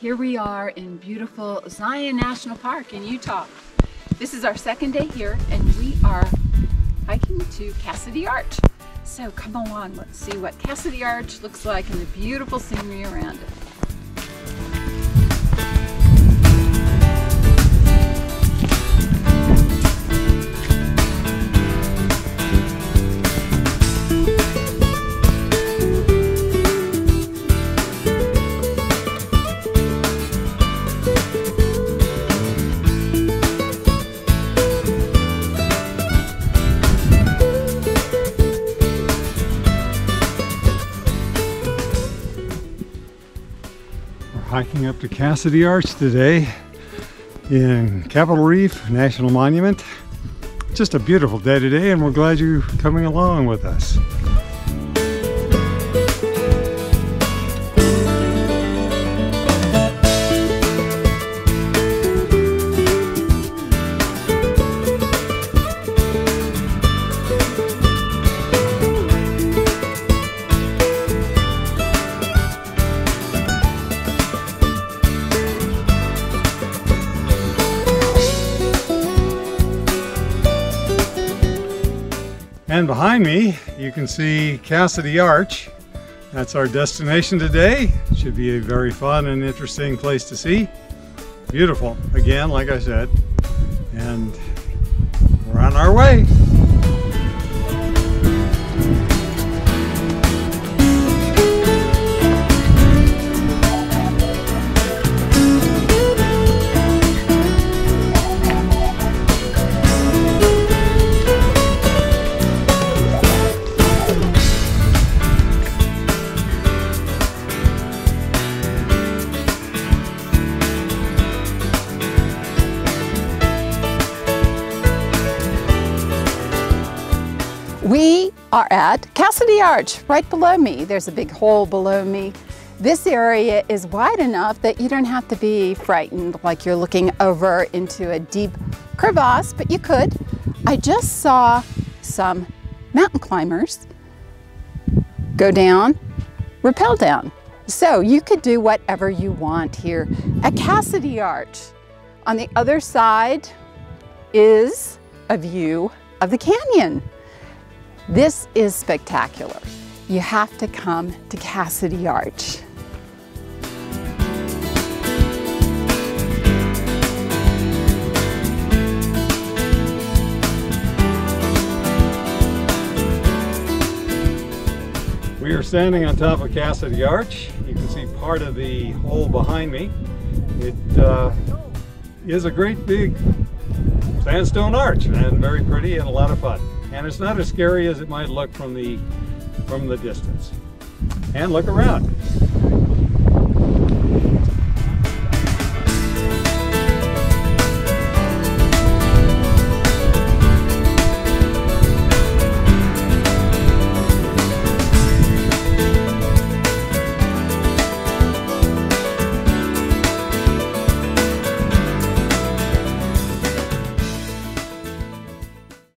Here we are in beautiful Zion National Park in Utah. This is our second day here and we are hiking to Cassidy Arch. So come along, let's see what Cassidy Arch looks like and the beautiful scenery around it. Hiking up to Cassidy Arch today in Capitol Reef National Monument. Just a beautiful day today and we're glad you're coming along with us. And behind me, you can see Cassidy Arch. That's our destination today. Should be a very fun and interesting place to see. Beautiful, again, like I said. And we're on our way. We are at Cassidy Arch, right below me. There's a big hole below me. This area is wide enough that you don't have to be frightened like you're looking over into a deep crevasse, but you could. I just saw some mountain climbers go down, rappel down. So you could do whatever you want here at Cassidy Arch. On the other side is a view of the canyon. This is spectacular. You have to come to Cassidy Arch. We are standing on top of Cassidy Arch. You can see part of the hole behind me. It is a great big sandstone arch and very pretty and a lot of fun. And it's not as scary as it might look from the distance. And look around.